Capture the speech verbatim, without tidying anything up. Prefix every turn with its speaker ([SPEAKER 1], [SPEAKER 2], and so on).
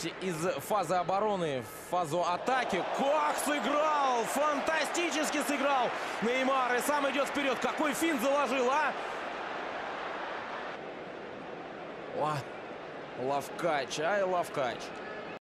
[SPEAKER 1] переходить из фазы обороны в фазу атаки. Как сыграл! Фантастически сыграл Неймар. И сам идет вперед. Какой финт заложил, а? О, лавкач, ай, лавкач.